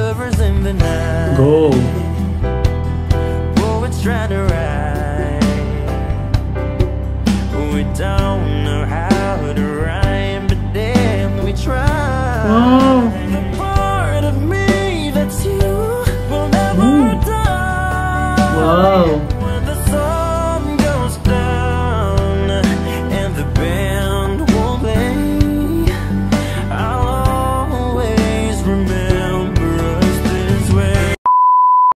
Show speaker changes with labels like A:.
A: lovers in the night.
B: Go.
A: Poets trying to write. We don't know how to rhyme, but damn, we try.
B: Wow.